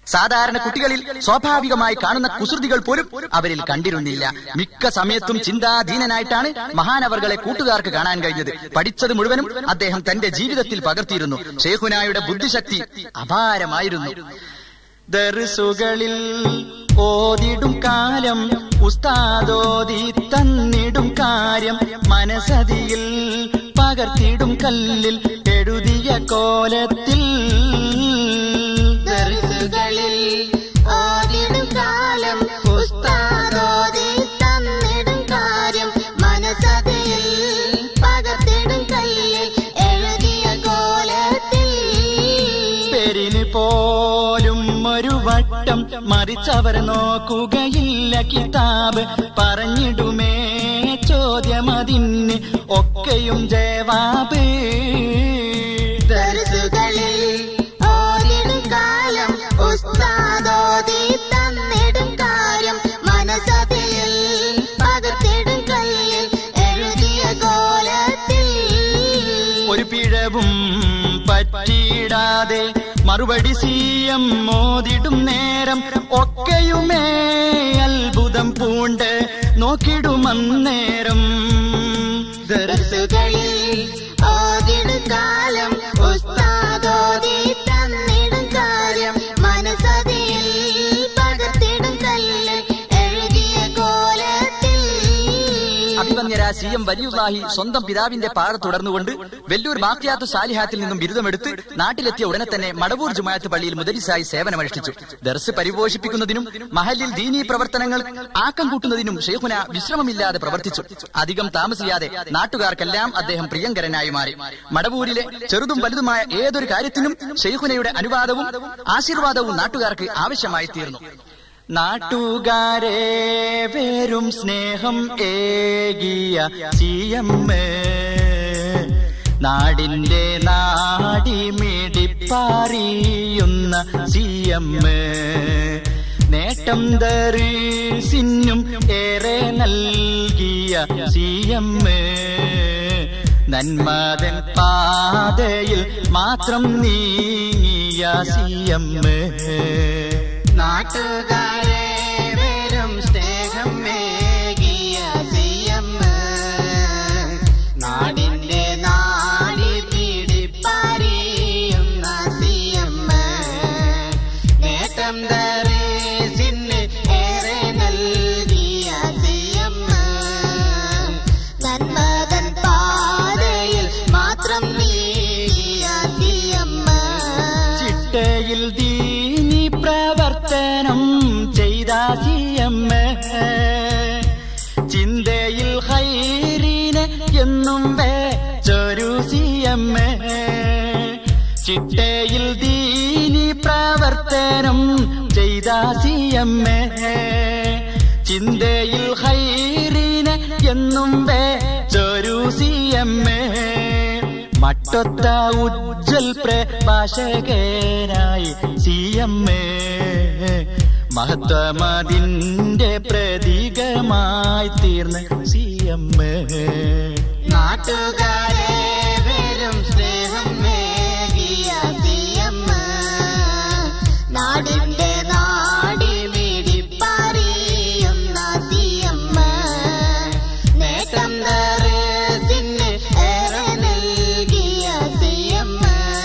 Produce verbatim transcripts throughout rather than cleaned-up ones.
സാധാരണ കുട്ടികളിൽ സ്വാഭാവികമായി കാണുന്ന കുസൃതികൾ പോലും അവരിൽ കണ്ടിരുന്നില്ല. മിക്ക സമയത്തും ചിന്താധീനനായിട്ടാണ് മഹാനവർകളെ കൂട്ടുകാർക്ക് കാണാൻ കഴിഞ്ഞത്. പഠിച്ചത് മുഴുവനും അദ്ദേഹം തന്റെ ജീവിതത്തിൽ പകർത്തിയിരുന്നു. ശൈഖുനായുടെ ബുദ്ധിശക്തി അപാരമായിരുന്നു. ദർസുകളിൽ ഓതിടും കാലം ഉസ്താദോതി തന്നിടും കാര്യം മനസതിയിൽ പകർത്തിടും കല്ലിൽ എഴുതിയ കോലത്തിൽ. ദർസുകളിൽ ഓതിടും കാലം ഉസ്താദോതി തന്നിടും കാര്യം മനസതിയിൽ പകർത്തിടും കല്ലിൽ എഴുതിയ കോലത്തിൽ. പേരിന് പോലും ഒരു വട്ടം മറിച്ചവർ നോക്കുകയില്ല കിതാബ്. പറഞ്ഞിടുമേ ചോദ്യമതിന് ഒക്കെയും ജവാബ്. ദർസുകളിൽ ഓതിടും കാലം ഉസ്താദോതി തന്നിടും കാര്യം മനസതിയിൽ പകർത്തിടും കല്ലിൽ എഴുതിയ കോലത്തിൽ. ഒരു പിഴവും പറ്റിയിടാതെ മറുപടി സീയം മോതിടും നേരം ഒക്കെയുമേ അത്ഭുതം പൂണ്ട് നോക്കിടുമന്നേരം. ദർസുകളിൽ ഓതിടും കാലം ഉസ്താദോതി തന്നിടും കാര്യം മനസതിയിൽ പകർത്തിടും കല്ലിൽ എഴുതിയ കോലത്തിൽ. അഭിമന്യരാ സി എം വലിയുല്ലാഹി സ്വന്തം പിതാവിന്റെ പാത തുടർന്നുകൊണ്ട് വെല്ലൂർ ബാഖിയാത്തു സാലിഹാത്തിൽ നിന്നും ബിരുദമെടുത്ത് നാട്ടിലെത്തിയ ഉടനെ തന്നെ മടവൂർ ജുമാഅത്ത് പള്ളിയിൽ മുദരിസായി സേവനമനുഷ്ഠിച്ചു. ദർസ് പരിപോഷിപ്പിക്കുന്നതിനും മഹല്ലിൽ ദീനീ പ്രവർത്തനങ്ങൾ ആക്കം കൂട്ടുന്നതിനും ശൈഖുന വിശ്രമമില്ലാതെ പ്രവർത്തിച്ചു. അധികം താമസിയാതെ നാട്ടുകാർക്കെല്ലാം അദ്ദേഹം പ്രിയങ്കരനായി മാറി. മടവൂരിലെ ചെറുതും വലുതുമായ ഏതൊരു കാര്യത്തിനും ശൈഖുനയുടെ അനുവാദവും ആശീർവാദവും നാട്ടുകാർക്ക് ആവശ്യമായി തീർന്നു. നാട്ടുകാരെ വേരും സ്നേഹം ഏകിയ സിയമ്മ നാടിന്റെ നാടിമിടിപ്പാറിയുന്ന സിയമ്മ നേട്ടം ദർസിനും ഏറെ നൽകിയ സിയമ്മ നന്മതൻ പാതയിൽ മാത്രം നീങ്ങിയ സിയമ്മ നാട്ടുകാരെ വരും സ്നേഹം മേകിയ സിയമ്മ നാടിന്റെ നാടി പിടിപ്പാറിയുന്ന സിയമ്മ നേട്ടം ദർസിന് ഏറെ നൽകിയ സിയമ്മ നന്മതൻ പാതയിൽ മാത്രം നീങ്ങിയ സിയമ്മ ചിട്ടയിൽ ദീനി പ്രവർത്തനം ചെയ്ത സിയമ്മ ചിന്തയിൽ ഖൈറിനെ എന്നും വെച്ചൊരു സിയമ്മ ചിട്ടയിൽ ദീനി പ്രവർത്തനം ചെയ്ത സിയമ്മ ചിന്തയിൽ ഖൈറിനെ എന്നും വെച്ചൊരു സിയമ്മ മട്ടൊത്ത ഉജ്ജൽ പ്രഭാഷകനായി സിയമ്മ മഹത്വമതിന്റെ പ്രതീകമായി തീർന്ന സിയമ്മ നാട്ടുകാരെ വരും സ്നേഹം മേകിയ സിയമ്മ നാടിന്റെ നാടി മിടിപ്പാറിയുന്ന സിയമ്മ നേട്ടം ദർസിന് ഏറെ നൽകിയ സിയമ്മ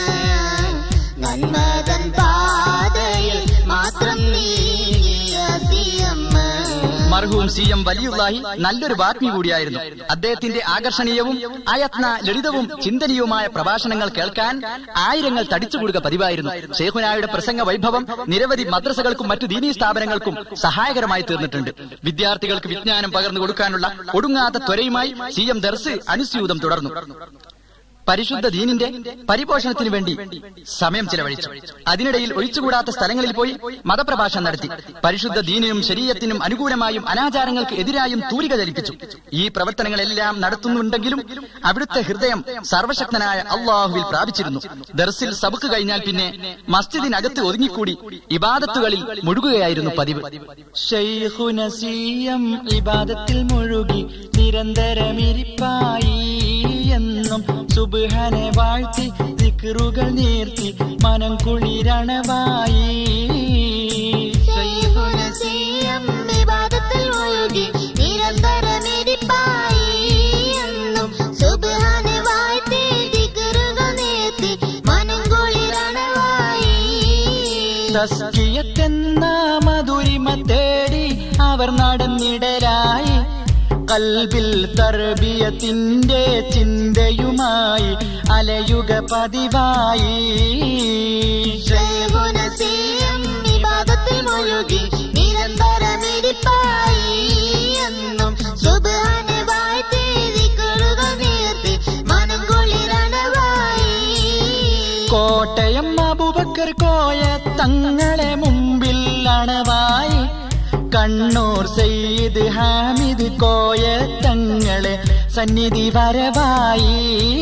നന്മതൻ പാതയിൽ മാത്രം നീങ്ങിയ സിയമ്മ. മർഹൂം സി എം വലിയുല്ലാഹി നല്ലൊരു വാഗ്മി കൂടിയായിരുന്നു. അദ്ദേഹത്തിന്റെ ആകർഷണീയവും അയത്ന ലളിതവും ചിന്തനീയവുമായ പ്രഭാഷണങ്ങൾ കേൾക്കാൻ ആയിരങ്ങൾ തടിച്ചുകൂടുക പതിവായിരുന്നു. ശൈഖുനായുടെ പ്രസംഗ വൈഭവം നിരവധി മദ്രസകൾക്കും മറ്റു ദീനീ സ്ഥാപനങ്ങൾക്കും സഹായകരമായി തീർന്നിട്ടുണ്ട്. വിദ്യാർത്ഥികൾക്ക് വിജ്ഞാനം പകർന്നു കൊടുക്കാനുള്ള ഒടുങ്ങാത്ത ത്വരയുമായി സി എം ദർസ് അനുസ്യൂതം തുടർന്നു. പരിശുദ്ധ ദീനിന്റെ പരിപോഷണത്തിനു വേണ്ടി സമയം ചിലവഴിച്ചു. അതിനിടയിൽ ഒഴിച്ചുകൂടാത്ത സ്ഥലങ്ങളിൽ പോയി മതപ്രഭാഷണം നടത്തി. പരിശുദ്ധ ദീനിനും ശരീഅത്തിനും അനുകൂലമായും അനാചാരങ്ങൾക്ക് എതിരായും തൂലിക ചലിപ്പിച്ചു. ഈ പ്രവർത്തനങ്ങളെല്ലാം നടത്തുന്നുണ്ടെങ്കിലും അവിടുത്തെ ഹൃദയം സർവശക്തനായ അള്ളാഹുവിൽ പ്രാപിച്ചിരുന്നു. ദർസിൽ സബക്ക് കഴിഞ്ഞാൽ പിന്നെ മസ്ജിദിനകത്ത് ഒതുങ്ങിക്കൂടി ഇബാദത്തുകളിൽ മുഴുകുകയായിരുന്നു പതിവ്. ശൈഖുന സി എം ഇബാദത്തിൽ മുഴുകി നിരന്തരമിരിപ്പായി എന്നും സുബ്ഹാനെ വാഴ്ത്തി ദിക്റുകൾ നീർത്തി മനം കുളിരണവായി. ശൈഖുന സിയം ഇബാദത്തിൽ മുഴുകി നിരന്തരമിരിപ്പായി. എന്നും സുബ്ഹാനെ വാഴ്ത്തി ദിക്റുകൾ നീർത്തി മനം കുളിരണവായി. തസ്കിയത്തെന്ന മധുരിമ തേടി അവർ നടന്നിടലായി. കൽബിൽ തർബിയത്തിന്റെ ചിന്തയുമായി അലയുക പതിവായി. ശൈഖുന സിയം ഇബാദത്തിൽ മുഴുകി നിരന്തരമിരിപ്പായി. എന്നും സുബ്ഹാനെ വാഴ്ത്തി ദിക്റുകൾ നീർത്തി മനം കുളിരണവായി. കോട്ടയം അബൂബക്കർ കോയ തങ്ങളെ മുമ്പിൽ അണവായി. കണ്ണൂർ സയ്യിദ് ഹാമിദ് കോയ തങ്ങളെ സന്നിധി വരവായി.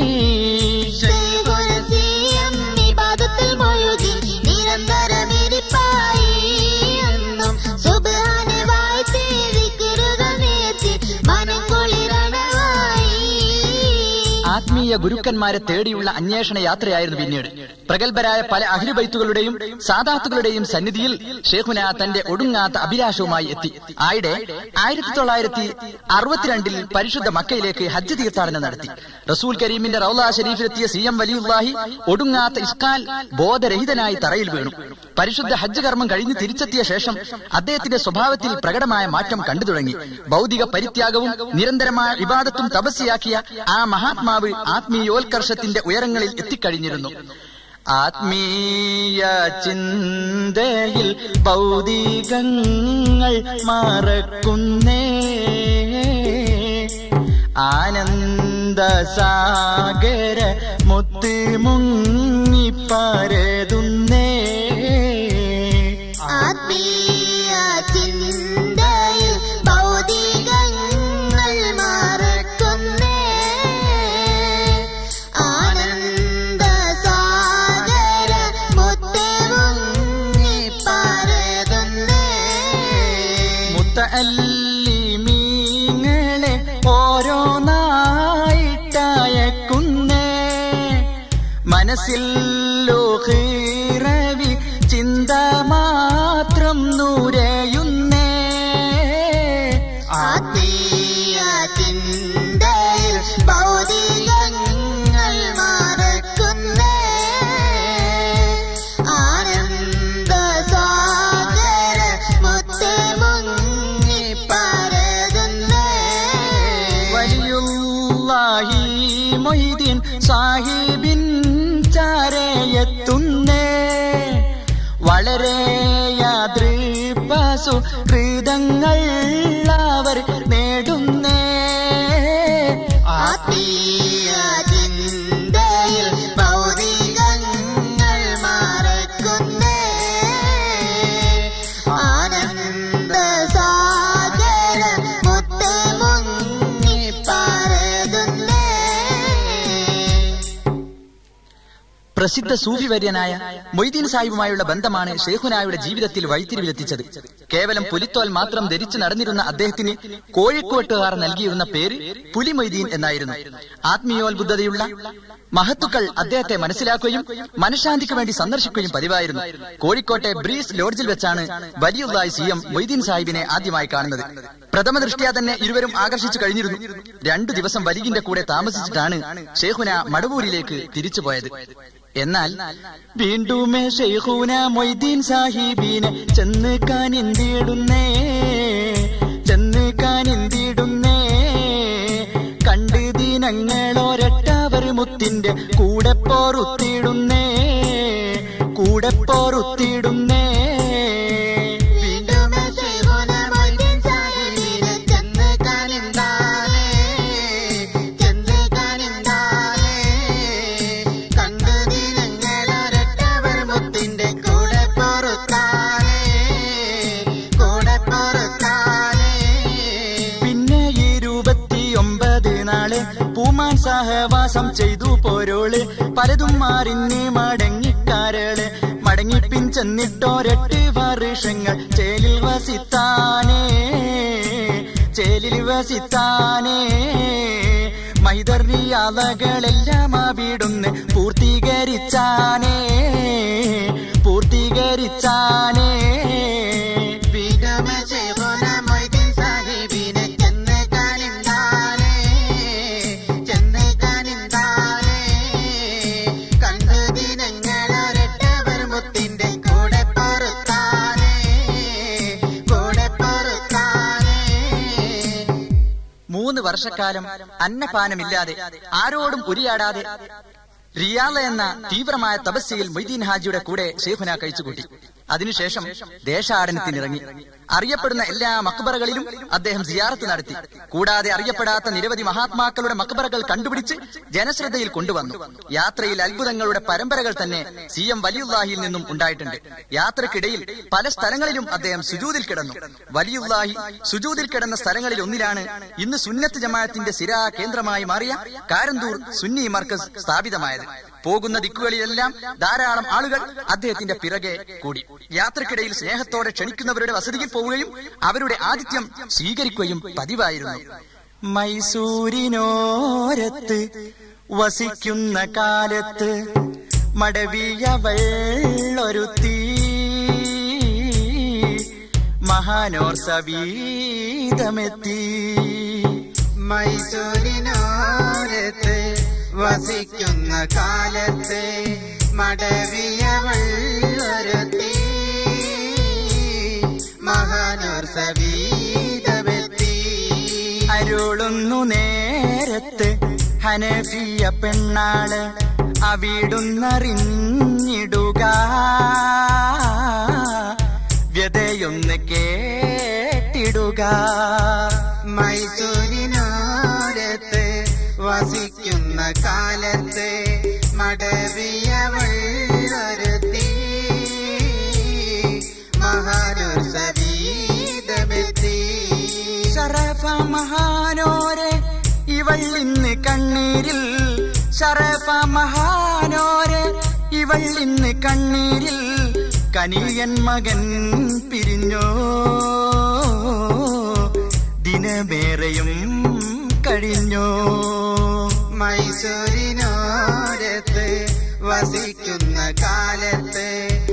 ശൈഖുന സിയം ഇബാദത്തിൽ മുഴുകി നിരന്തരമിരിപ്പായി. എന്നും സുബ്ഹാനെ വാഴ്ത്തി ദിക്റുകൾ നീർത്തി മനം കുളിരണവായി. ആത്മീയ ഗുരുക്കന്മാരെ തേടിയുള്ള അന്വേഷണ യാത്രയായിരുന്നു പിന്നീട്. പ്രഗത്ഭരായ പല അഹ്ലുബൈത്തുകളുടെയും സാദാത്തുകളുടെയും സന്നിധിയിൽ ശൈഖുന തന്റെ ഒടുങ്ങാത്ത അഭിലാഷവുമായി എത്തി. ആയിടെ ആയിരത്തി തൊള്ളായിരത്തി അറുപത്തിരണ്ടിൽ പരിശുദ്ധ മക്കയിലേക്ക് ഹജ്ജ് തീർത്ഥാടനം നടത്തി. റസൂൽ കരീമിന്റെ റൗള ഷരീഫിലെത്തിയ സി എം വലിയുല്ലാഹി ഒടുങ്ങാത്ത ഇസ്കാൽ ബോധരഹിതനായി തറയിൽ വീണു. പരിശുദ്ധ ഹജ്ജ് കർമ്മം കഴിഞ്ഞ് തിരിച്ചെത്തിയ ശേഷം അദ്ദേഹത്തിന്റെ സ്വഭാവത്തിൽ പ്രകടമായ മാറ്റം കണ്ടു തുടങ്ങി. ഭൗതിക പരിത്യാഗവും നിരന്തരമായ ഇബാദത്തും തപസ്യയാക്കിയ ആ മഹാത്മാവ് ആത്മീയോത്കർഷത്തിന്റെ ഉയരങ്ങളിൽ എത്തിക്കഴിഞ്ഞിരുന്നു. ആത്മീയ ചിന്തയിൽ ഭൗതികങ്ങൾ മറക്കുന്നേ, ആനന്ദസാഗര മുത്ത് മുങ്ങിപ്പരതുന്നേ. ആത്മീയ ചിന്തയിൽ ഭൗതികങ്ങൾ മറക്കുന്നേ, ആനന്ദസാഗര മുത്ത് മുങ്ങിപ്പരതുന്നേ. മുത്തഅല്ലിമീങ്ങളെ ഓരോന്നായിട്ടയക്കുന്നേ, മനസ്സിൽ ലോഹിറവി ചിന്ത മാത്രം നൂരയുന്നേ. ആത്മീയ ചിന്തയിൽ ഭൗതികങ്ങൾ മറക്കുന്നേ, ആനന്ദസാഗര മുത്ത് മുങ്ങിപ്പരതുന്നേ. വലിയുല്ലാഹി മൊയ്തീൻ സാഹിബിൻ ചാരയെത്തുന്നേ, വളരെ യാതൃപസു ഹൃദങ്ങൾ അവർ നേടുന്നേ. ആത്മീയ ചിന്തയിൽ ഭൗതികങ്ങൾ മറക്കുന്നേ, ആനന്ദസാഗര മുത്ത് മുങ്ങിപ്പരതുന്നേ. പ്രസിദ്ധ സൂഫി വര്യനായ മൊയ്തീൻ സാഹിബുമായുള്ള ബന്ധമാണ് ശൈഖുനായുടെ ജീവിതത്തിൽ വഴിത്തിരിവിലെത്തിച്ചത്. കേവലം പുലിത്തോൽ മാത്രം ധരിച്ചു നടന്നിരുന്ന അദ്ദേഹത്തിന് കോഴിക്കോട്ടുകാർ നൽകിയിരുന്ന പേര് പുലി മൊയ്തീൻ എന്നായിരുന്നു. ആത്മീയോത്ബുദ്ധതയുള്ള മഹത്തുക്കൾ അദ്ദേഹത്തെ മനസ്സിലാക്കുകയും മനഃശാന്തിക്ക് വേണ്ടി സന്ദർശിക്കുകയും പതിവായിരുന്നു. കോഴിക്കോട്ടെ ബ്രീസ് ലോഡ്ജിൽ വെച്ചാണ് വലിയുല്ലാഹി സി എം മൊയ്തീൻ സാഹിബിനെ ആദ്യമായി കാണുന്നത്. പ്രഥമ ദൃഷ്ട്യാ തന്നെ ഇരുവരും ആകർഷിച്ചു കഴിഞ്ഞിരുന്നു. രണ്ടു ദിവസം വലികിന്റെ കൂടെ താമസിച്ചിട്ടാണ് ശൈഖുന മടവൂരിലേക്ക് തിരിച്ചുപോയത്. എന്നാൽ വീണ്ടുമേ ശൈഖുന മൊയ്തീൻ സാഹിബിനെ ചെന്ന് കാനിന്തിടുന്നേ, ചെന്ന് കാനിന്തിടുന്നേ. കണ്ട് ദിനങ്ങളോരട്ടവർ മുത്തിന്റെ കൂടെ പോറുത്തിടുന്നേ, കൂടെ പോറുത്തിടുന്നേ. പൂമാൻ സഹവാസം ചെയ്തു പോരോള്, പലതും മാറിഞ്ഞ് മടങ്ങിക്കാരള്. മടങ്ങിപ്പിൻ ചെന്നിട്ടോരട്ട് വർഷങ്ങൾ ചേലിൽ വസിത്താനേ, ചേലിൽ വസിത്താനേ. മൈ പൈതറിയാളകളെല്ലാം അവിടുന്ന് പൂർത്തീകരിച്ചാനേ പൂർത്തീകരിച്ചാനേ മൂന്ന് വർഷക്കാലം അന്നപാനമില്ലാതെ ആരോടും ഉരിയാടാതെ റിയാള എന്ന തീവ്രമായ തപസ്യയിൽ മൊയ്തീൻ ഹാജിയുടെ കൂടെ ശൈഖുന കഴിച്ചുകൂട്ടി. അതിനുശേഷം ദേശാടനത്തിനിറങ്ങി. അറിയപ്പെടുന്ന എല്ലാ മക്ബറകളിലും അദ്ദേഹം സിയാറത്ത് നടത്തി. കൂടാതെ അറിയപ്പെടാത്ത നിരവധി മഹാത്മാക്കളുടെ മക്ബറകൾ കണ്ടുപിടിച്ച് ജനശ്രദ്ധയിൽ കൊണ്ടുവന്നു. യാത്രയിൽ അത്ഭുതങ്ങളുടെ പരമ്പരകൾ തന്നെ സി എം വലിയുല്ലാഹിയിൽ നിന്നും ഉണ്ടായിട്ടുണ്ട്. യാത്രക്കിടയിൽ പല സ്ഥലങ്ങളിലും അദ്ദേഹം സുജൂദിൽ കിടന്നു. വലിയുല്ലാഹി സുജൂദിൽ കിടന്ന സ്ഥലങ്ങളിൽ ഒന്നിലാണ് ഇന്ന് സുന്നത്ത് ജമാഅത്തിന്റെ സിരാ കേന്ദ്രമായി മാറിയ കാരന്തൂർ സുന്നി മർക്കസ് സ്ഥാപിതമായത്. പോകുന്ന ദിക്കുകളിലെല്ലാം ധാരാളം ആളുകൾ അദ്ദേഹത്തിന്റെ പിറകെ കൂടി. യാത്രക്കിടയിൽ സ്നേഹത്തോടെ ക്ഷണിക്കുന്നവരുടെ വസതിയിൽ പോവുകയും അവരുടെ ആതിഥ്യം സ്വീകരിക്കുകയും പതിവായിരുന്നു. മൈസൂരിനോരത്ത് വസിക്കുന്ന കാലത്ത് മടവിയവളൊരുത്തി മഹാനോർ സവീതമെത്തി. മൈസൂരിനോരത്ത് വസിക്കുന്ന കാലത്ത് മടവിയവളൊരുത്തി മഹാനോർ സവീതമെത്തി. അരുളുന്നു നേരത്ത് ഹനഫിയ പെണ്ണാള് അവിടുന്നറിഞ്ഞിടുക വ്യതയൊന്ന് കേട്ടിടുക. മൈസൂരിനോരത്ത് വസിക്കുന്ന കാലത്ത് മടവിയവളൊരുത്തി മഹാനോർ സവീതമെത്തി. ശറഫ മഹാനോരെ ഇവൾ ഇന്ന് കണ്ണീരിൽ ശറഫ മഹാനോരെ ഇവൾ ഇന്ന് കണ്ണീരിൽ കനിയൻ മകൻ പിരിഞ്ഞോ ദിനമേറെയും കഴിഞ്ഞോ. മൈസൂരിനോരത്ത് വസിക്കുന്ന കാലത്ത്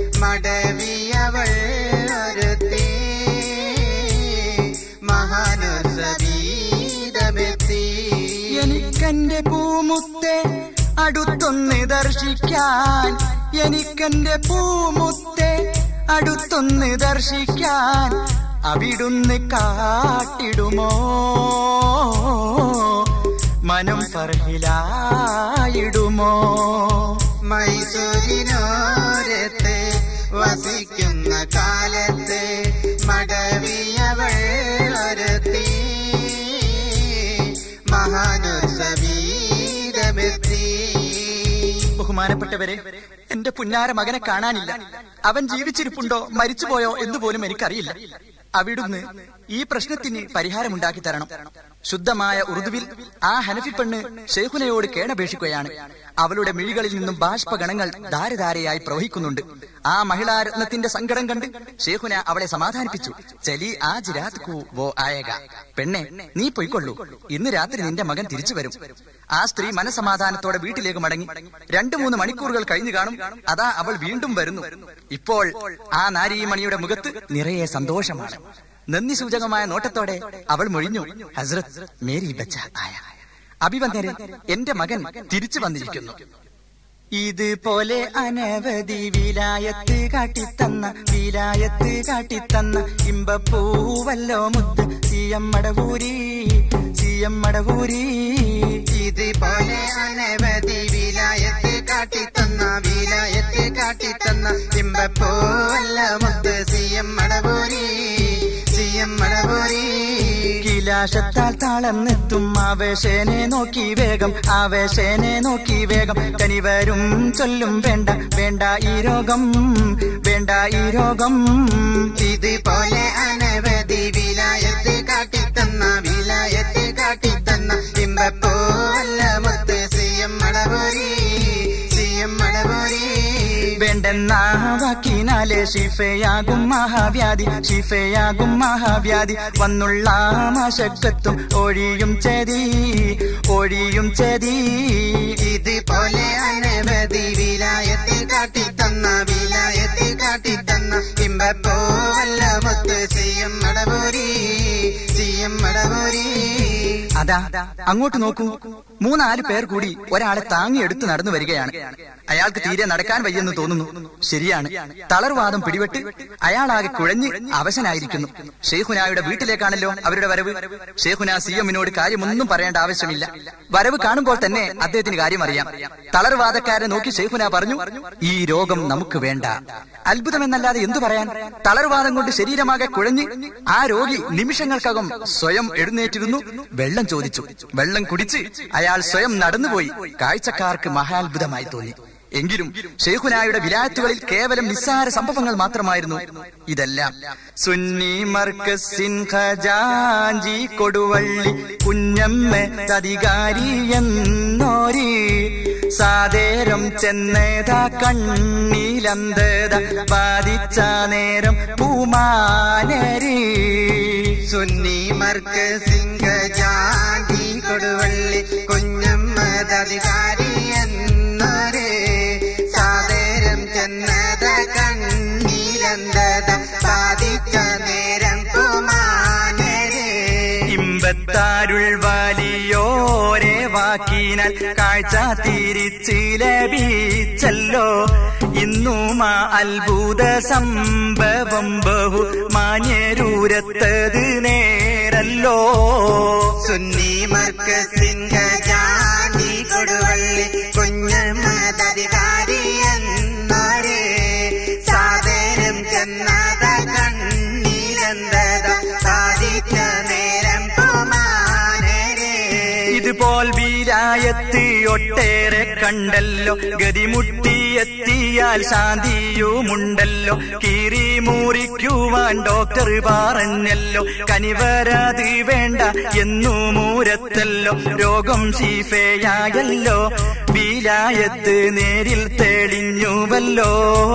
മടവിയവളൊരുത്തി മഹാനോർ സവീതമെത്തി. എനിക്കെന്റെ പൂമുത്തെ അടുത്തൊന്ന് ദർശിക്കാൻ എനിക്കെന്റെ പൂമുത്തെ അടുത്തൊന്ന് ദർശിക്കാൻ അവിടുന്ന് കാട്ടിടുമോ മനം ഫർഹിലായിടുമോ. മൈസൂരിനോരത്ത് വസിക്കുന്ന കാലത്ത് മടവിയവളൊരുത്തി മഹാനോർ സവീതമെത്തി. ബഹുമാനപ്പെട്ടവരെ, എന്റെ പുന്നാര മകനെ കാണാനില്ല. അവൻ ജീവിച്ചിരിപ്പുണ്ടോ മരിച്ചുപോയോ എന്ന് പോലും എനിക്കറിയില്ല. അവിടുന്ന് ഈ പ്രശ്നത്തിന് പരിഹാരമുണ്ടാക്കി തരണം. ശുദ്ധമായ ഉറുദുവിൽ ആ ഹനഫി പെണ്ണ് ശൈഖുനയോട് കേണപേക്ഷിക്കുകയാണ്. അവളുടെ മിഴികളിൽ നിന്നും ബാഷ്പഗണങ്ങൾ ധാരധാരയായി പ്രവഹിക്കുന്നുണ്ട്. ആ മഹിളാരത്നത്തിന്റെ സങ്കടം കണ്ട് ശൈഖുന അവളെ സമാധാനിപ്പിച്ചു. ചലി ആജ് രാത് കോ വോ ആയേഗ. പെണ്ണെ, നീ പൊയ്ക്കൊള്ളൂ, ഇന്ന് രാത്രി നിന്റെ മകൻ തിരിച്ചു വരും. ആ സ്ത്രീ മനസമാധാനത്തോടെ വീട്ടിലേക്ക് മടങ്ങി. രണ്ടു മൂന്ന് മണിക്കൂറുകൾ കഴിഞ്ഞു കാണും. അതാ അവൾ വീണ്ടും വരുന്നു. ഇപ്പോൾ ആ നാരീമണിയുടെ മുഖത്ത് നിറയെ സന്തോഷമാണ്. നന്ദി സൂചകമായ നോട്ടത്തോടെ അവൾ മൊഴിഞ്ഞു, ഹസ്രത്ത് മേരി ബച്ച ആയ. അഭിവന്ദരെ, എന്റെ മകൻ തിരിച്ചു വന്നിരിക്കുന്നു. ഇതുപോലെ അനവധി വിലായത്ത് കാട്ടിത്തന്ന വിലായത്ത് കാട്ടിത്തന്ന ഇമ്പപ്പൂവല്ലോ മുത്ത് സി എം മടവൂരി സി എം മടവൂരി. ഇതുപോലെ അനവധി വിലായത്ത് കാട്ടിത്തന്ന വിലായത്ത് കാട്ടിത്തന്ന ഇമ്പപ്പൂവല്ലോ മുത്ത് സി എം മടവൂരി സി എം മടവൂരി. കിലാശത്താൽ താളം നെത്തും ആവേശേനെ നോക്കി വേഗം ആവേശേനെ നോക്കി വേഗം കനിവരും ചൊല്ലും വേണ്ട വേണ്ട ഈ രോഗം വേണ്ട ഈ രോഗം. ഇതുപോലെ അനവധി വിലായത്ത് കാട്ടിത്തന്ന വിലായത്ത് കാട്ടിത്തന്ന ഇമ്പപ്പൂവല്ല മുത്ത് സി എം മടവൂരി സി എം മടവൂരി. വേണ്ടെന്ന വാക്കിനാലെ ശിഫയാകും മഹാവ്യാധി ശിഫയാകും മഹാവ്യാധി വന്നുള്ള മശക്കത്തും ഒഴിയും ചേതി ഒഴി പൊഴിയും ചതി. ഇതുപോലെ അനവധി വിലായത്ത് കാട്ടിത്തന്ന വിലായത്ത് കാട്ടിത്തന്ന ഇമ്പപ്പോവല്ല മുത്ത് സിയം മടവൂരി സിയം മടവൂരി. അതാ അങ്ങോട്ട് നോക്കൂ, മൂന്നാല് പേർ കൂടി ഒരാളെ താങ്ങിയെടുത്ത് നടന്നു വരികയാണ്. അയാൾക്ക് തീരെ നടക്കാൻ വയ്യെന്ന് തോന്നുന്നു. ശരിയാണ്, തളർവാദം പിടിപെട്ട് അയാളാകെ കുഴഞ്ഞ് അവശനായിരിക്കുന്നു. ഷെയ്ഖുനായുടെ വീട്ടിലേക്കാണല്ലോ അവരുടെ വരവ്. ഷെയ്ഖുന സി എമ്മിനോട് കാര്യമൊന്നും പറയേണ്ട ആവശ്യമില്ല. വരവ് കാണുമ്പോൾ തന്നെ അദ്ദേഹത്തിന് കാര്യം അറിയാം. തളർവാദക്കാരെ നോക്കി ഷെയ്ഖുന പറഞ്ഞു, ഈ രോഗം നമുക്ക് വേണ്ട. അത്ഭുതമെന്നല്ലാതെ എന്തു പറയാൻ. തളർവാദം കൊണ്ട് ശരീരമാകെ കുഴഞ്ഞ് ആ രോഗി നിമിഷങ്ങൾക്കകം സ്വയം എഴുന്നേറ്റിരുന്നു. വെള്ളം ചോദിച്ചു. വെള്ളം കുടിച്ച് അയാൾ സ്വയം നടന്നുപോയി. കാഴ്ചക്കാർക്ക് മഹാത്ഭുതമായി തോന്നി. എങ്കിലും ഷെയ്ഖുനായുടെ വിലായത്തുകളിൽ കേവലം നിസ്സാര സംഭവങ്ങൾ മാത്രമായിരുന്നു ഇതെല്ലാം. സുന്നി മർക്കസിൻ ഖജാഞ്ചി കൊടുവള്ളി കുഞ്ഞമ്മധികാരി എന്നോരി സാദേരം ചെന്നേതാ കണ്ണീലന്തത ബാധിച്ച നേരം പൂമാനരി. സുന്നി മർക്കസിൻ ഖജാഞ്ചി കൊടുവള്ളി കുഞ്ഞമ്മധികാരി എന്നോരേ സാദേരം ചെന്നത കണ്ണീലന്തത ബാധിച്ച നേരം പൂമാനരേ. ഇമ്പത്താരുൾ വലിയോരെ വാക്കിനാൽ കാഴ്ച തിരിച്ച് ലഭിച്ചല്ലോ. ഇന്നുമാ അത്ഭുത സംഭവം ബഹു മാന്യരൂരത്തത് നേരല്ലോ. സുന്നി മർക്കസിൻ ഖജാഞ്ചി കൊടുവള്ളി കുഞ്ഞമ്മധികാരി എന്നോരേ സാദേരം ചെന്നത കണ്ണീലന്തത ബാധിച്ച നേരം പൂമാനരേ. ഇതുപോൽ വിലായത്ത് ഒട്ടേറെ കണ്ടല്ലോ. ഗതിമുട്ടിയെത്തിയാൽ ശാന്തിയുമുണ്ടല്ലോ. കീറി മുറിക്കുവാൻ ഡോക്ടർ പറഞ്ഞല്ലോ. കനിവരാത് വേണ്ട എന്നു മൂരത്തല്ലോ. രോഗം ശിഫയായല്ലോ. വിലായത്ത് നേരിൽ തെളിഞ്ഞുവല്ലോ.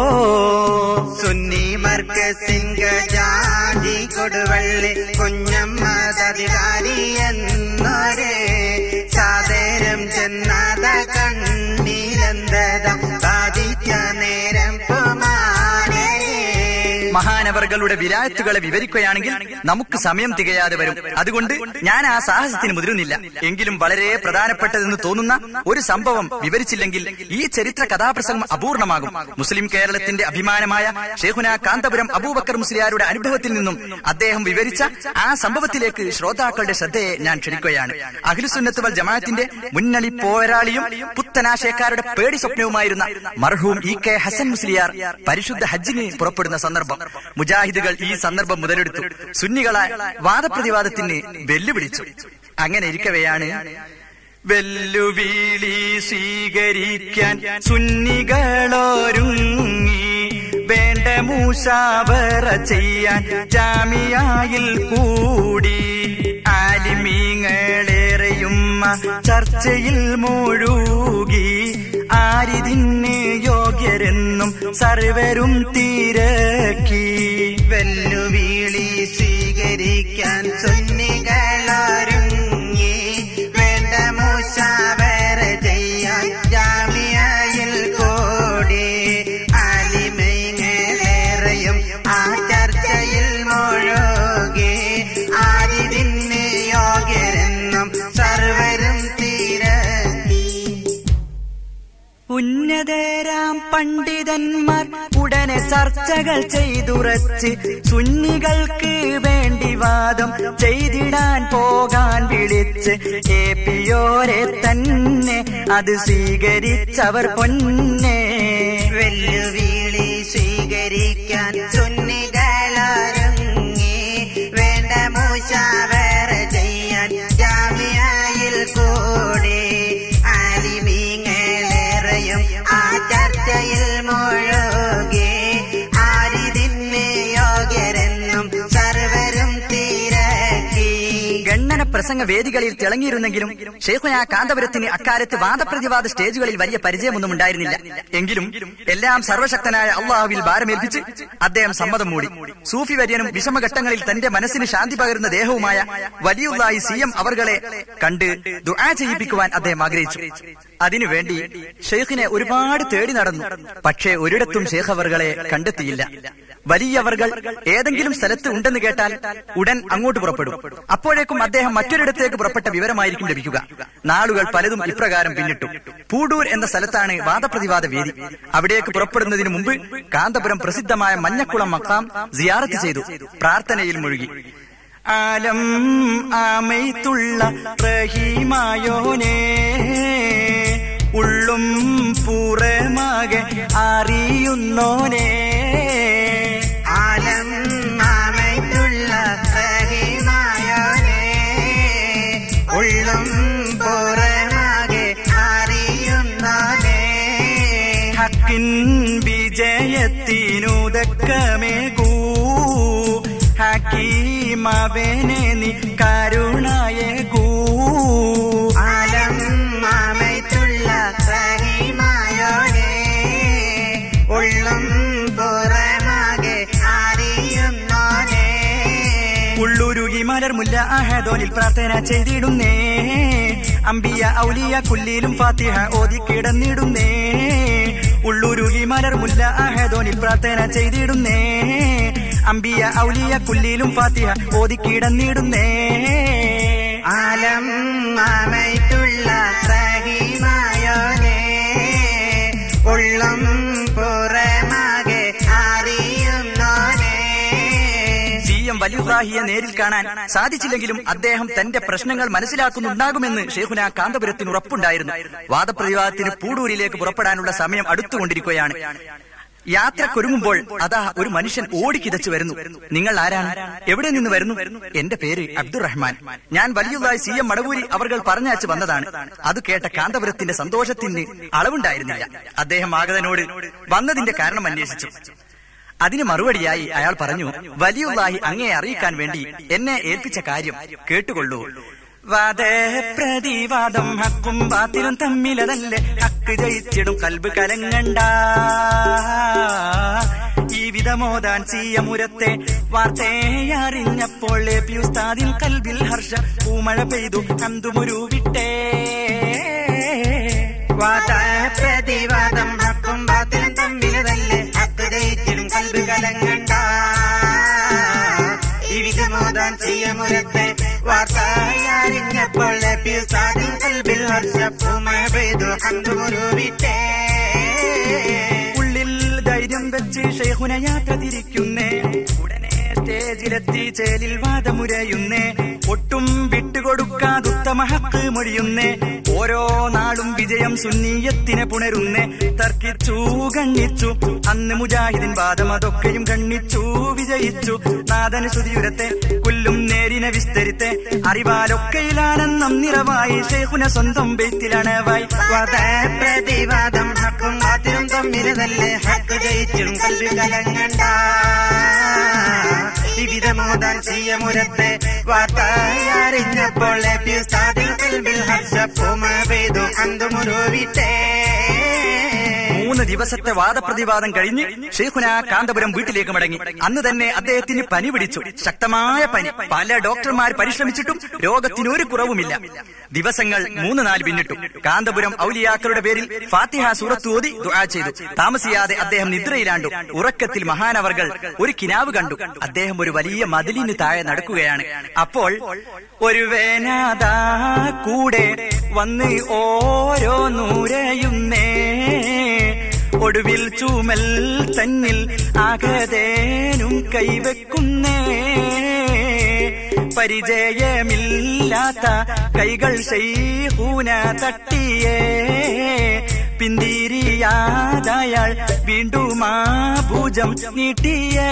സുന്നി മർക്കസിൻ ഖജാഞ്ചി കൊടുവള്ളി കുഞ്ഞമ്മധികാരി എന്നോരേ സാദേരം ചെന്നത കണ്ണീലന്തത ബാധിച്ച നേരം പൂമാനരേ. മഹാനവറുകളുടെ വിലായത്തുകളെ വിവരിക്കുകയാണെങ്കിൽ നമുക്ക് സമയം തികയാതെ വരും. അതുകൊണ്ട് ഞാൻ ആ സാഹസത്തിന് മുതിരുന്നില്ല. എങ്കിലും വളരെ പ്രധാനപ്പെട്ടതെന്ന് തോന്നുന്ന ഒരു സംഭവം വിവരിച്ചില്ലെങ്കിൽ ഈ ചരിത്ര കഥാപ്രസംഗം അപൂർണമാകും. മുസ്ലിം കേരളത്തിന്റെ അഭിമാനമായ ഷെയ്ഖുന കാന്തപുരം അബൂബക്കർ മുസ്ലിയാരുടെ അനുഭവത്തിൽ നിന്നും അദ്ദേഹം വിവരിച്ച ആ സംഭവത്തിലേക്ക് ശ്രോതാക്കളുടെ ശ്രദ്ധയെ ഞാൻ ക്ഷണിക്കുകയാണ്. അഹ്ലുസുന്നത്ത് വൽ ജമാഅത്തിന്റെ മുന്നണി പോരാളിയും പുത്തനാശയക്കാരുടെ പേടി സ്വപ്നവുമായിരുന്ന മർഹൂം ഇ കെ ഹസൻ മുസ്ലിയാർ പരിശുദ്ധ ഹജ്ജിന് പുറപ്പെടുന്ന സന്ദർഭം. മുജാഹിദുകൾ ഈ സന്ദർഭം മുതലെടുത്തു സുന്നികളെ വാദപ്രതിവാദത്തിന് വെല്ലുവിളിച്ചു. അങ്ങനെ ഇരിക്കവെയാണ് വെല്ലുവിളി സ്വീകരിക്കാൻ സുന്നികളൊരുങ്ങി. വേണ്ട മൂശാവറ ചെയ്യാൻ ജാമിയായിൽ കൂടി. ആലിമീങ്ങളേറെയും ചർച്ചയിൽ മുഴുകി. ആരിതിന് യോഗ്യരെന്നും സർവരും തിരക്കി. വെല്ലുവിളി സ്വീകരിക്കാൻ സുന്നികളൊരുങ്ങി. വേണ്ട മൂശാവറ ചെയ്യാൻ ജാമിയായിൽ കൂടി. ആലിമീങ്ങളേറെയും ആ ചർച്ചയിൽ മുഴുകി. ആരിതിന് യോഗ്യരെന്നും സർവരും തിരക്കി. ഉന്നതരാം പണ്ഡിതന്മാർ ഉടനെ ചർച്ചകൾ ചെയ്തുറച്ച് സുന്നികൾക്ക് വേണ്ടി വാദം ചെയ്തിടാൻ പോകാൻ വിളിച്ച് എ പിയോരെ തന്നെ അത് സ്വീകരിച്ചവർ പൊന്നെ. വെല്ലുവിളി സ്വീകരിക്കാൻ സുന്നികളൊരുങ്ങി. വേണ്ട മൂശാവറ ചെയ്യാൻ ജാമിയായിൽ കൂടി. ആലിമീങ്ങളേറെയും ആ ചർച്ചയിൽ മുഴുകി. ആരിതിന് യോഗ്യരെന്നും സർവരും തിരക്കി. ഗണ്ണന പ്രസംഗ വേദികളിൽ തിളങ്ങിയിരുന്നെങ്കിലും ഷെയ്ഖുനാ കാന്തപുരത്തിന് അക്കാലത്ത് വാദപ്രതിവാദ സ്റ്റേജുകളിൽ വലിയ പരിചയമൊന്നും ഉണ്ടായിരുന്നില്ല. എങ്കിലും എല്ലാം സർവശക്തനായ അള്ളാഹുവിൽ ഭാരമേൽപ്പിച്ച് അദ്ദേഹം സമ്മതം മൂടി. സൂഫി വര്യനും വിഷമഘട്ടങ്ങളിൽ തന്റെ മനസ്സിന് ശാന്തി പകരുന്ന ദേഹവുമായ വലിയുള്ളാഹി സി എം അവർകളെ കണ്ട് ദുആ ചെയ്യിപ്പിക്കുവാൻ അദ്ദേഹം ആഗ്രഹിച്ചു. അതിനുവേണ്ടി ഷെയ്ഖിനെ ഒരുപാട് തേടി നടന്നു. പക്ഷേ ഒരിടത്തും ഷെയ്ഖ് അവർകളെ കണ്ടെത്തിയില്ല. വലിയവർകൾ ഏതെങ്കിലും സ്ഥലത്ത് ഉണ്ടെന്ന് കേട്ടാൽ ഉടൻ അങ്ങോട്ട് പുറപ്പെടും. അപ്പോഴേക്കും അദ്ദേഹം മറ്റൊരിടത്തേക്ക് പുറപ്പെട്ട വിവരമായിരിക്കും ലഭിക്കുക. നാളുകൾ പലതും ഇപ്രകാരം പിന്നിട്ടു. പൂടൂർ എന്ന സ്ഥലത്താണ് വാദപ്രതിവാദ വേദി. അവിടേക്ക് പുറപ്പെടുന്നതിന് മുമ്പ് കാന്തപുരം പ്രസിദ്ധമായ മഞ്ഞക്കുളം മഖാം സിയാറത്ത് ചെയ്തു. പ്രാർത്ഥനയിൽ മുഴുകി. ആലം ആമൈത്തുള്ള റഹീമായോനേ, ഉള്ളും പുറമാകെ അറിയുന്നോനേ. ആലം ആമൈത്തുള്ള റഹീമായോനേ, ഉള്ളും പുറമാകെ അറിയുന്നോനേ. ഹക്കിൻ വിജയത്തിനുദക്കമേകൂ, ഹക്കീമവനെ നീ കരുണയേകൂ. ആലം ആമൈത്തുള്ള റഹീമായോനേ, ഉള്ളും പുറമാകെ അറിയുന്നോനേ. ഉള്ളുരുകി മലർമുല്ല അഹദോനിൽ പ്രാർത്ഥന ചെയ്തിടുന്നേ. അംബിയ ഔലിയ കുല്ലിലും ഫാത്തിഹ ഓതി കിടന്നിടുന്നേ. ഉള്ളുരുകി മലർമുല്ല അഹദോനിൽ പ്രാർത്ഥന ചെയ്തിടുന്നേ. അംബിയ ഔലിയ കുല്ലിലും ഫാത്തിഹ ഓതി കിടന്നിടുന്നേ. ആലം ആമൈത്തുള്ള റഹീമായോനേ, ഉള്ളും പുറമാകെ അറിയുന്നോനേ. സി എം വലിയുള്ളാഹിയെ നേരിൽ കാണാൻ സാധിച്ചില്ലെങ്കിലും അദ്ദേഹം തന്റെ പ്രശ്നങ്ങൾ മനസ്സിലാക്കുന്നുണ്ടാകുമെന്ന് ഷെയ്ഖുനാ കാന്തപുരത്തിന് ഉറപ്പുണ്ടായിരുന്നു. വാദപ്രതിവാദത്തിന് പൂടൂരിലേക്ക് പുറപ്പെടാനുള്ള സമയം അടുത്തുകൊണ്ടിരിക്കുകയാണ്. യാത്രക്കൊരുങ്ങുമ്പോൾ അതാ ഒരു മനുഷ്യൻ ഓടിക്കിതച്ചു വരുന്നു. നിങ്ങൾ ആരാണ്? എവിടെ നിന്ന് വരുന്നു? എന്റെ പേര് അബ്ദുറഹ്മാൻ. ഞാൻ വലിയുള്ളാഹി സി എം മടവൂരി അവർകൾ പറഞ്ഞയച്ചു വന്നതാണ്. അത് കേട്ട കാന്തപുരത്തിന്റെ സന്തോഷത്തിന് അളവുണ്ടായിരുന്നില്ല. അദ്ദേഹം ആഗതനോട് വന്നതിന്റെ കാരണം അന്വേഷിച്ചു. അതിന് മറുപടിയായി അയാൾ പറഞ്ഞു, വലിയുള്ളാഹി അങ്ങയെ അറിയിക്കാൻ വേണ്ടി എന്നെ ഏൽപ്പിച്ച കാര്യം കേട്ടുകൊള്ളൂ. വാദപ്രതിവാദം ഹക്കും ബാത്തിലും തമ്മിലതല്ലേ, ഹക്ക് ജയിച്ചിടും കൽബ് കലങ്ങണ്ട. ഈ വിധമോദാൻ സീയമുരത്തെ വാർത്തയറിഞ്ഞപ്പോൾ ഉസ്താദിൻ കൽബിൽ ഹർഷ പൂമഴ പെയ്തു അന്തുമുരുവിട്ടേ. വാദപ്രതിവാദം ഹക്കും ബാത്തിലും തമ്മിലതല്ലേ, ഹക്ക് ജയിച്ചിടും കൽബ് കലങ്ങണ്ട. ഈ വിധമോദാൻ സീയമുരത്തെ വാർത്തയറിഞ്ഞപ്പോൾ ഉസ്താദിൻ കൽബിൽ ഹർഷ പൂമഴ പെയ്തു അന്തുമുരുവിട്ടേ. ഉള്ളിൽ ധൈര്യം വെച്ച് ഷെയ്ഖുന യാത്ര തിരിക്കുന്നേ. ഉടനെ സ്റ്റേജിലെത്തി ചേലിൽ വാദമുരയുന്നേ. ഒട്ടും വിട്ടുകൊടുക്കാതുത്തമ ഹക്ക് മൊഴിയുന്നേ. ഓരോ നാളും വിജയം സുന്നീയത്തിനെ പുണരുന്നേ. തർക്കിച്ചു ഗണ്ണിച്ചു അന്ന് മുജാഹിദിൻ വാദം അതൊക്കെയും ഗണ്ണിച്ചു വിജയിച്ചു. നാദന് ശ്രുതിയുരത്തെ കുല്ലും നേരിനെ വിസ്തരിത്തെ. അറിവാലൊക്കെയിലാനന്ദം നിറവായി ഷെയ്ഖുന സ്വന്തം ബെയ്ത്തിലണവായി. വാദപ്രതിവാദം ഹക്കും ബാത്തിലും തമ്മിലതല്ലേ, ഹക്ക് ജയിച്ചും കൽബ് കലങ്ങണ്ട. വിവിധമോദാൻ സീയമുരത്തെ വാർത്തയറിഞ്ഞപ്പോൾ ഉസ്താദിൻ കൽബിൽ ഹർഷ പൂമഴ പെയ്തു അന്തുമുരുവിട്ടേ. മൂന്ന് ദിവസത്തെ വാദപ്രതിവാദം കഴിഞ്ഞ് ഷെയ്ഖുനാ കാന്തപുരം വീട്ടിലേക്ക് മടങ്ങി. അന്ന് തന്നെ അദ്ദേഹത്തിന് പനി പിടിച്ചു. ശക്തമായ പനി. പല ഡോക്ടർമാർ പരിശ്രമിച്ചിട്ടും രോഗത്തിന് ഒരു കുറവുമില്ല. ദിവസങ്ങൾ മൂന്ന് നാല് പിന്നിട്ടു. കാന്തപുരം ഔലിയാക്കളുടെ പേരിൽ ഫാത്തിഹ സൂറത്ത് ഓതി ദുആ ചെയ്തു. താമസിയാതെ അദ്ദേഹം നിദ്രയിലാണ്ടു. ഉറക്കത്തിൽ മഹാനവർകൾ ഒരു കിനാവ് കണ്ടു. അദ്ദേഹം ഒരു വലിയ മതിലിന് താഴെ നടക്കുകയാണ്. അപ്പോൾ ഒരു വേനാദാ കൂടെ വന്ന് ഓരോ നൂരയുന്നേ. ഒടുവിൽ ചൂമൽ തന്നിൽ ആകതേനും കൈവെക്കുന്നേ. പരിചയമില്ലാത്ത കൈകൾ ശൈഖൂന തട്ടിയേ. പിന്തിരിയാതയാൾ വീണ്ടും ആ ഭുജം നീട്ടിയേ.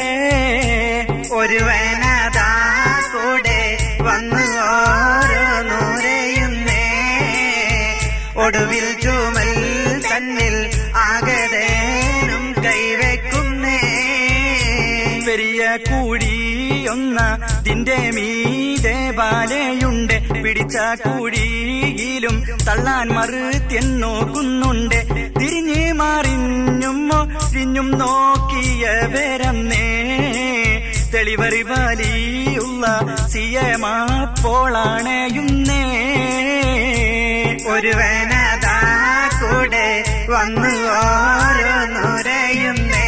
ഒരു വേനതാ കൂടെ വന്നു ഓരോ നൂരയുന്നേ. ഒടുവിൽ ചുമൽ തന്നിൽ ആകതേനും കൈവെക്കുന്നേ. പെരിയ കൂടി കുഴിയൊന്ന ദിന്റെ മീതെ ബാലയുണ്ട് പിടിച്ച കുഴിയിലും തള്ളാൻ മറുത്യൻ നോക്കുന്നുണ്ട് തിരിഞ്ഞ് മാറിഞ്ഞും മൊഴിഞ്ഞും നോക്കിയ വരന്നേ തെളിവറി വലിയുള്ള സിയമാപ്പോളാണയുന്നേ ഒരുവനതാ കൂടെ വന്നു ഓരോ നുരയുന്നേ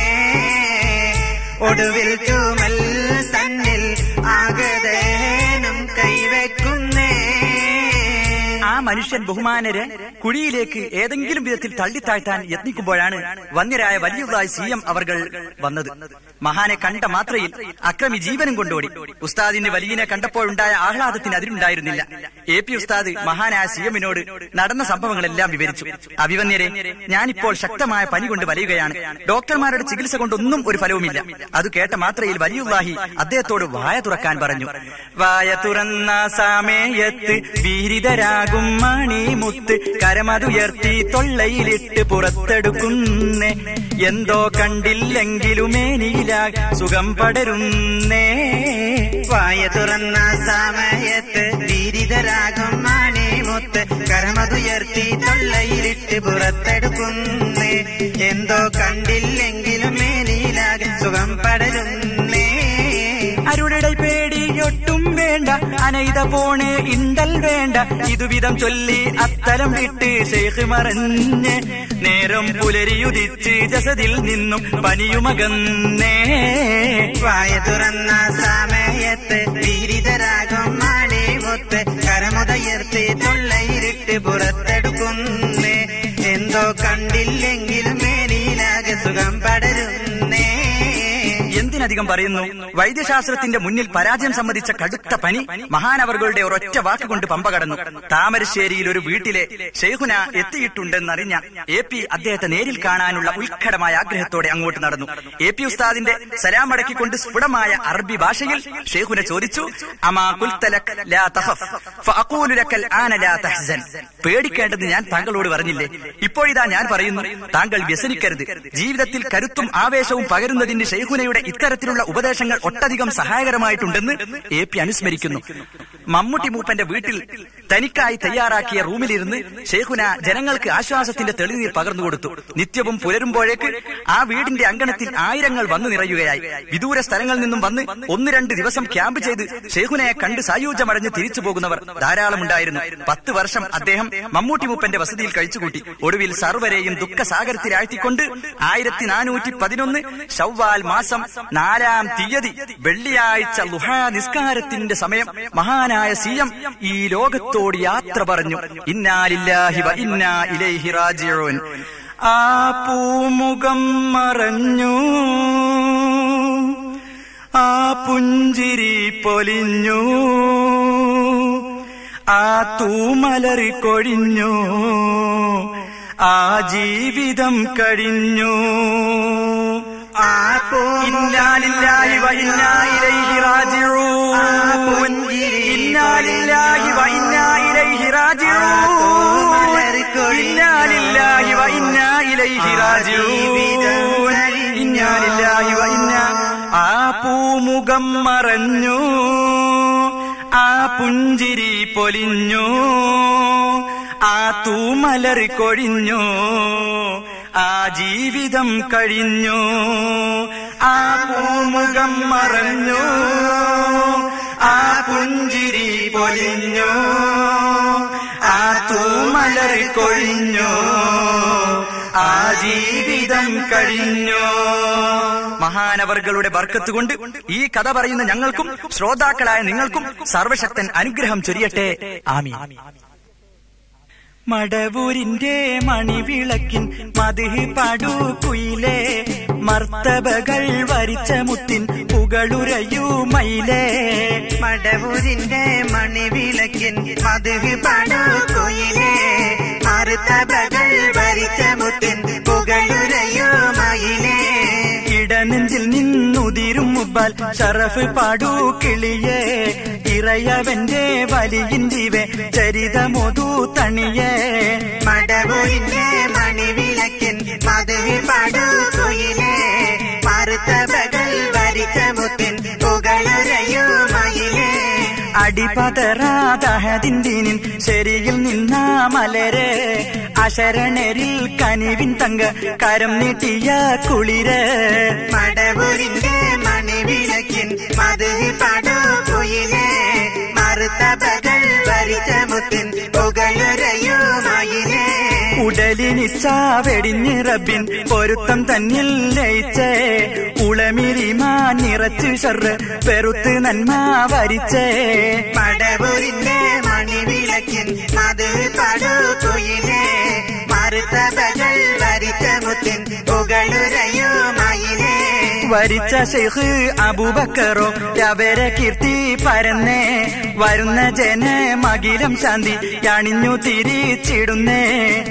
ഒടുവിൽ ചുമൽ തന്നിൽ ആകതേനും കൈവെക്കുന്നേ. ആ മനുഷ്യൻ ബഹുമാനരെ കുഴിയിലേക്ക് ഏതെങ്കിലും വിധത്തിൽ തള്ളിത്താഴ്ത്താൻ യത്നിക്കുമ്പോഴാണ് വന്യരായ വലിയുള്ളായി സി എം അവർകൾ വന്നത്. മഹാനെ കണ്ട മാത്രയിൽ അക്രമി ജീവനും കൊണ്ടോടി. ഉസ്താദിന്റെ വലിയനെ കണ്ടപ്പോഴുണ്ടായ ആഹ്ലാദത്തിന് അതിരുണ്ടായിരുന്നില്ല. എ പി ഉസ്താദ് മഹാനായ സി എമ്മിനോട് നടന്ന സംഭവങ്ങളെല്ലാം വിവരിച്ചു. അഭിവന്യരെ, ഞാനിപ്പോൾ ശക്തമായ പനി കൊണ്ട് വലയുകയാണ്. ഡോക്ടർമാരുടെ ചികിത്സ കൊണ്ടൊന്നും ഒരു ഫലവുമില്ല. അത് കേട്ട മാത്രയിൽ വലിയുള്ളാഹി അദ്ദേഹത്തോട് വായ തുറക്കാൻ പറഞ്ഞു. വായ തുറന്ന സമയത്ത് വീരിതരാകും മണിമുത്ത് കരമതുയർത്തി തൊള്ളയിലിട്ട് പുറത്തെടുക്കുന്നേ എന്തോ കണ്ടില്ലെങ്കിലുമേനിയില സുഖം പടരുന്നേ. വായ തുറന്ന സമയത്ത് വീരിതരാകും മണിമുത്ത് കരമതുയർത്തി തൊള്ളയിലിട്ട് പുറത്തെടുക്കുന്നേ എന്തോ കണ്ടില്ലെങ്കിലുമേനിയിലാകെ സുഖം പടരുന്നേ. അരുടടൽ പേടിയൊട്ടും വേണ്ട, അനൈത പോണ് ഇണ്ടൽ വേണ്ട, ഇതുവിധം ചൊല്ലി അത്തരം വിട്ട് ശേഖ് മറഞ്ഞ് നേരം പുലരിയുദിച്ച് ജസദിൽ നിന്നും പനിയുമകന്നേ. വായ തുറന്ന സമയത്ത് വീരിതരാകും മണിമുത്ത് കരമുതയർത്തി തൊള്ളയിലിട്ട് പുറത്തെടുക്കുന്നേ എന്തോ കണ്ടില്ലെങ്കിലും മേനിയിലാകെ സുഖം പടരുന്നേ. എന്തിനധികം പറയുന്നു, വൈദ്യശാസ്ത്രത്തിന്റെ മുന്നിൽ പരാജയം സമ്മതിച്ച കടുത്ത പനി മഹാനവറുകളുടെ ഒരൊറ്റ വാക്കുകൊണ്ട് പമ്പ കടന്നു. താമരശ്ശേരിയിൽ ഒരു വീട്ടിലെ ഷെയ്ഖുന എത്തിയിട്ടുണ്ടെന്നറിഞ്ഞ എ പി അദ്ദേഹത്തെ നേരിൽ കാണാനുള്ള ഉത്കടമായ ആഗ്രഹത്തോടെ അങ്ങോട്ട് നടന്നു. എ പി ഉസ്താദിന്റെ സലാം മടക്കിക്കൊണ്ട് സ്ഫുടമായ അറബി ഭാഷയിൽ ഷെയ്ഖുന ചോദിച്ചു, അമാ ഖുൽത ലക ലാ തഖഫ് ഫഅഖൂലു ലകൽ ആന ലാ തഹ്സൻ. പേടിക്കേണ്ടത് ഞാൻ താങ്കളോട് പറഞ്ഞില്ലേ, ഇപ്പോഴിതാ ഞാൻ പറയുന്നു, താങ്കൾ വ്യസനിക്കരുത്. ജീവിതത്തിൽ കരുത്തും ആവേശവും പകരുന്നതിന് ഷെയ്ഖുനയുടെ ഇത്തരത്തിലുള്ള ഉപദേശങ്ങൾ ഒട്ടധികം സഹായകരമായിട്ടുണ്ടെന്ന് എ പി അനുസ്മരിക്കുന്നു. മമ്മൂട്ടി മൂപ്പന്റെ വീട്ടിൽ തനിക്കായി തയ്യാറാക്കിയ റൂമിലിരുന്ന് ഷെയ്ഖുന ജനങ്ങൾക്ക് ആശ്വാസത്തിന്റെ തെളിനീർ പകർന്നുകൊടുത്തു. നിത്യവും പുലരുമ്പോഴേക്ക് ആ വീടിന്റെ അങ്കണത്തിൽ ആയിരങ്ങൾ വന്നു നിറയുകയായി. വിദൂര സ്ഥലങ്ങളിൽ നിന്നും വന്ന് ഒന്ന് രണ്ട് ദിവസം ക്യാമ്പ് ചെയ്ത് ഷെയ്ഖുനയെ കണ്ട് സായൂജ്യമടഞ്ഞ് തിരിച്ചു പോകുന്നവർ ധാരാളമുണ്ടായിരുന്നു. പത്ത് വർഷം അദ്ദേഹം മമ്മൂട്ടി മൂപ്പന്റെ വസതിയിൽ കഴിച്ചുകൂട്ടി. ഒടുവിൽ സർവരെയും ദുഃഖസാഗരത്തിലാഴ്ത്തിക്കൊണ്ട് ആയിരത്തി നാനൂറ്റി പതിനൊന്ന് ശവ്വാൽ മാസം നാലാം തീയതി വെള്ളിയാഴ്ച ലുഹാ നിസ്കാരത്തിന്റെ സമയം മഹാനായ സി എം ഈ ലോകത്തോട് യാത്ര പറഞ്ഞു. ഇന്നാ ലില്ലാഹി വ ഇന്നാ ഇലൈഹി റാജിഊൻ. ആ പൂമുഖം മറഞ്ഞു, ആ പുഞ്ചിരി പൊലിഞ്ഞു, ആ തൂമലറി കൊഴിഞ്ഞു, ആ ജീവിതം കഴിഞ്ഞു. ഇന്നാ ലില്ലാഹി വ ഇന്നാ ഇലൈഹി റാജിഊൻ. ഇന്നാ ലില്ലാഹി വ ഇന്നാ ഇലൈഹി റാജിഊൻ. ഇന്നാ ലില്ലാഹി വ ഇന്നാ ഇലൈഹി റാജിഊൻ. ഇന്നാ ലില്ലാഹി വ ഇന്നാ. ആ പൂമുഖം മറഞ്ഞു, ആ പുഞ്ചിരി പൊലിഞ്ഞു, ആ തൂമലറി കൊഴിഞ്ഞു, ആ ജീവിതം കഴിഞ്ഞു. ആ പൂമുഖം മറഞ്ഞു, ആ പുഞ്ചിരി പൊലിഞ്ഞു, ആ തൂമലറി കൊഴിഞ്ഞു, ആ ജീവിതം കഴിഞ്ഞു. മഹാനവറുകളുടെ ബർക്കത്ത് കൊണ്ട് ഈ കഥ പറയുന്ന ഞങ്ങൾക്കും ശ്രോതാക്കളായ നിങ്ങൾക്കും സർവശക്തൻ അനുഗ്രഹം ചൊരിയട്ടെ. ആമീൻ. മടവൂരിന്റെ മണിവിളക്കിൻ മതിഹ് പാടൂ കുയിലേ, മർത്തബകൾ വരിച്ച മുത്തിൻ പുകളുരയൂ മയിലേ. മടവൂരിന്റെ മണിവിളക്കിൻ മതിഹ് പാടൂ കുയിലേ, മർത്തബകൾ വരിച്ച മുത്തിൻ പുകളുരയൂ മയിലേ. ഇടനെഞ്ചിൽ നിന്നുതിരും മുബാൽ ഷറഫ് പാടൂ കിളിയേ, ഇറയവന്റെ വലിയിന്തിവേ ചരിതമൊതു തണിയേ. മടവൂരിന്റെ മണിവിളക്കിൻ മതിഹ് പാടൂ കുയിലേ, മർത്തബകൾ വരിച്ച മുത്തിൻ പുകളുരയൂ പുകഴുരയുമയിലേ അടിപതറാതഹദിന്റീനിൻ ശരിയിൽ നിന്ന മലരെ അശരണരിൽ കനിവിൻ തങ്ക കരം നീട്ടിയ കുളിര് മടവൂരിന്റെ മണിവിളക്കിൻ മധുഹി പാടു കുയിലേ മറുത്തബകൾ വരിച്ച മുത്തിൻ പുകഴുരയുമയിലേ ഉടലിനിച്ച വെടിഞ്ഞ് റബ്ബിൻ പൊരുത്തം തന്നിൽ ലയിച്ചേ ഉളമിരിമാ നിറച്ചു ഷർറ് പെറുത്ത് നന്മ വരിച്ചേ മടവൂരിന്റെ മണിവിളക്കിൻ മധുഹി പാടു കുയിലേ മറുത്തബകൾ വരിച്ച മുത്തിൻ പുകഴുരയുമയിലേ വരിച്ച ശൈഖ് അബൂബക്കറോ അവരെ കീർത്തി പരന്നേ വരുന്ന ജന മകിലം ശാന്തി അണിഞ്ഞു തിരിച്ചിടുന്നേ